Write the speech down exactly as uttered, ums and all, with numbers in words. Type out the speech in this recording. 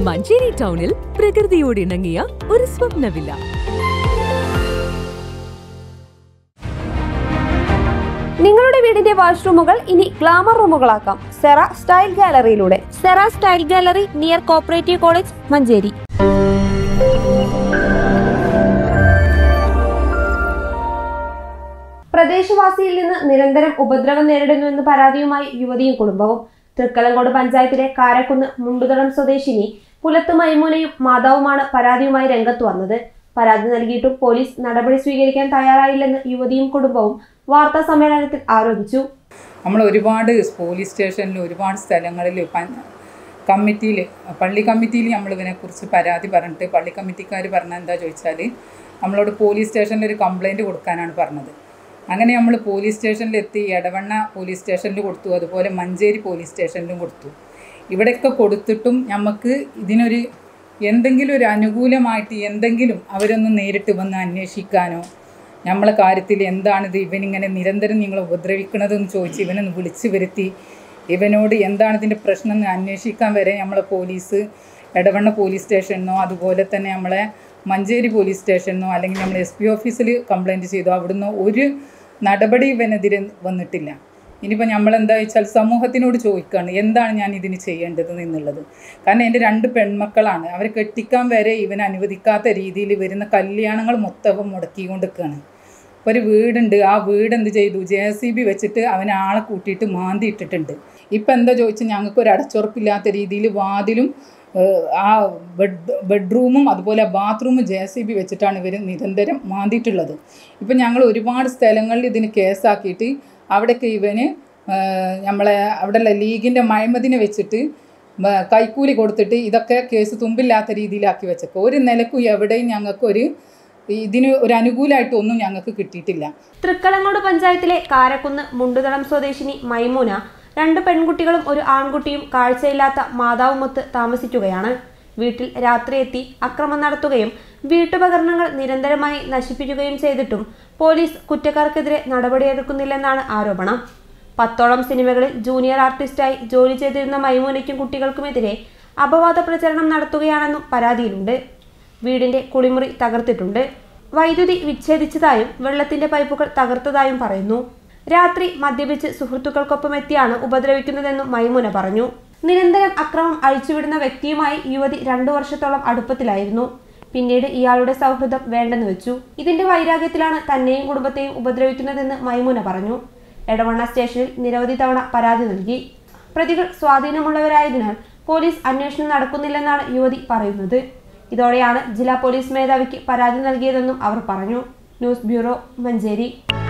മഞ്ചേരി ടൗണിൽ പ്രകൃതിയോട് ഇണങ്ങിയ ഒരു സ്വപ്ന വില്ല. നിങ്ങളുടെ വീടിന്റെ വാഷ്റൂമുകൾ ഇനി ഗ്ലാമർ റൂമുകളാക്കാം സെറ സ്റ്റൈൽ ഗാലറിയിലൂടെ. Cera style gallery near cooperative college, Manjeri. പ്രദേശവാസിയിൽ നിന്ന് നിരന്തരം ഉപദ്രവം നേരിടുന്നുവെന്ന് പരാതിയുമായി യുവതിയും കുടുംബവും. തൃക്കലങ്കോട് പഞ്ചായത്തിലെ കാരക്കുന്ന് മുണ്ടുതടം സ്വദേശിനി പുലത്ത് മൈമൂനയും മാതാവുമാണ് പരാതിയുമായി രംഗത്ത് വന്നത്. പരാതി നൽകിയിട്ടും പോലീസ് നടപടി സ്വീകരിക്കാൻ തയ്യാറായില്ലെന്ന് യുവതിയും കുടുംബവും വാർത്താ സമ്മേളനത്തിൽ ആരോപിച്ചു. നമ്മൾ ഒരുപാട് പോലീസ് സ്റ്റേഷനിൽ ഒരുപാട് സ്ഥലങ്ങളിൽ കമ്മിറ്റിയിൽ പള്ളി കമ്മിറ്റിയിൽ നമ്മൾ ഇതിനെക്കുറിച്ച് പരാതി പറഞ്ഞിട്ട് പള്ളി കമ്മിറ്റിക്കാർ പറഞ്ഞാൽ എന്താ ചോദിച്ചാൽ നമ്മളോട് പോലീസ് സ്റ്റേഷനിൽ ഒരു കംപ്ലയിൻറ്റ് കൊടുക്കാനാണ് പറഞ്ഞത്. അങ്ങനെ നമ്മൾ പോലീസ് സ്റ്റേഷനിലെത്തി. എടവണ്ണ പോലീസ് സ്റ്റേഷനിൽ കൊടുത്തു, അതുപോലെ മഞ്ചേരി പോലീസ് സ്റ്റേഷനിലും കൊടുത്തു. ഇവിടെയൊക്കെ കൊടുത്തിട്ടും നമുക്ക് ഇതിനൊരു എന്തെങ്കിലും ഒരു അനുകൂലമായിട്ട് എന്തെങ്കിലും അവരൊന്ന് നേരിട്ട് വന്ന് അന്വേഷിക്കാനോ നമ്മളെ കാര്യത്തിൽ എന്താണിത് ഇവനിങ്ങനെ നിരന്തരം നിങ്ങളെ ഉപദ്രവിക്കണതെന്ന് ചോദിച്ച് ഇവനൊന്ന് വിളിച്ചു വരുത്തി ഇവനോട് എന്താണ് ഇതിൻ്റെ പ്രശ്നം എന്ന് അന്വേഷിക്കാൻ വരെ നമ്മളെ പോലീസ് എടവണ്ണ പോലീസ് സ്റ്റേഷനിന്നോ അതുപോലെ തന്നെ നമ്മളെ മഞ്ചേരി പോലീസ് സ്റ്റേഷനിന്നോ അല്ലെങ്കിൽ നമ്മൾ എസ് പി ഓഫീസിൽ കംപ്ലയിൻറ്റ് ചെയ്തു. അവിടുന്ന് ഒരു നടപടി ഇവനെതിരെ വന്നിട്ടില്ല. ഇനിയിപ്പോൾ നമ്മളെന്താ വെച്ചാൽ സമൂഹത്തിനോട് ചോദിക്കുകയാണ് എന്താണ് ഞാൻ ഇതിന് ചെയ്യേണ്ടത് എന്നുള്ളത്. കാരണം എൻ്റെ രണ്ട് പെൺമക്കളാണ്, അവരെ കെട്ടിക്കാൻ വരെ ഇവൻ അനുവദിക്കാത്ത രീതിയിൽ വരുന്ന കല്യാണങ്ങൾ മൊത്തം മുടക്കിക്കൊണ്ടിരിക്കുകയാണ്. ഇപ്പോൾ ഒരു വീടുണ്ട്, ആ വീട് എന്ത് ചെയ്തു, ജെ സി ബി വെച്ചിട്ട് അവൻ ആളെ കൂട്ടിയിട്ട് മാന്തി ഇട്ടിട്ടുണ്ട്. ഇപ്പം എന്താ ചോദിച്ചാൽ ഞങ്ങൾക്കൊരു അടച്ചുറപ്പില്ലാത്ത രീതിയിൽ വാതിലും ആ ബെഡ് ബെഡ്റൂമും അതുപോലെ ബാത്റൂമും ജെ സി ബി വെച്ചിട്ടാണ് ഇവർ നിരന്തരം മാന്തിയിട്ടുള്ളത്. ഇപ്പം ഞങ്ങൾ ഒരുപാട് സ്ഥലങ്ങളിൽ ഇതിന് കേസാക്കിയിട്ട് അവിടേക്ക് ഇവന് നമ്മളെ അവിടെയുള്ള ലീഗിൻ്റെ മഴമതിനെ വെച്ചിട്ട് കൈക്കൂലി കൊടുത്തിട്ട് ഇതൊക്കെ കേസ് തുമ്പില്ലാത്ത രീതിയിലാക്കി വെച്ചേക്കും. ഒരു നിലക്കും എവിടെയും ഞങ്ങൾക്കൊരു ഇതിന് ഒരു അനുകൂലമായിട്ടൊന്നും ഞങ്ങൾക്ക് കിട്ടിയിട്ടില്ല. തൃക്കലങ്കോട് പഞ്ചായത്തിലെ കാരക്കുന്ന് മുണ്ടുതടം സ്വദേശിനി മൈമൂന രണ്ട് പെൺകുട്ടികളും ഒരു ആൺകുട്ടിയും കാഴ്ചയില്ലാത്ത മാതാവുമൊത്ത് താമസിക്കുകയാണ്. വീട്ടിൽ രാത്രി എത്തി അക്രമം നടത്തുകയും വീട്ടുപകരണങ്ങൾ നിരന്തരമായി നശിപ്പിക്കുകയും ചെയ്തിട്ടും പോലീസ് കുറ്റക്കാർക്കെതിരെ നടപടിയെടുക്കുന്നില്ലെന്നാണ് ആരോപണം. പത്തോളം സിനിമകളിൽ ജൂനിയർ ആർട്ടിസ്റ്റായി ജോലി ചെയ്തിരുന്ന മൈമൂനയ്ക്കും കുട്ടികൾക്കുമെതിരെ അപവാദ പ്രചരണം നടത്തുകയാണെന്നും പരാതിയിലുണ്ട്. വീടിന്റെ കുളിമുറി തകർത്തിട്ടുണ്ട്. വൈദ്യുതി വിച്ഛേദിച്ചതായും വെള്ളത്തിന്റെ പൈപ്പുകൾ തകർത്തതായും പറയുന്നു. രാത്രി മദ്യപിച്ച് സുഹൃത്തുക്കൾക്കൊപ്പം എത്തിയാണ് ഉപദ്രവിക്കുന്നതെന്നും മൈമൂന പറഞ്ഞു. നിരന്തരം അക്രമം അഴിച്ചുവിടുന്ന വ്യക്തിയുമായി യുവതി രണ്ടു വർഷത്തോളം അടുപ്പത്തിലായിരുന്നു. പിന്നീട് ഇയാളുടെ സൗഹൃദം വേണ്ടെന്ന് വെച്ചു. ഇതിന്റെ വൈരാഗ്യത്തിലാണ് തന്നെയും കുടുംബത്തെയും ഉപദ്രവിക്കുന്നതെന്ന് മൈമൂന പറഞ്ഞു. എടവണ്ണ സ്റ്റേഷനിൽ നിരവധി തവണ പരാതി നൽകി. പ്രതികൾ സ്വാധീനമുള്ളവരായതിനാൽ പോലീസ് അന്വേഷണം നടക്കുന്നില്ലെന്നാണ് യുവതി പറയുന്നത്. ഇതോടെയാണ് ജില്ലാ പോലീസ് മേധാവിക്ക് പരാതി നൽകിയതെന്നും അവർ പറഞ്ഞു. News bureau, Manjeri.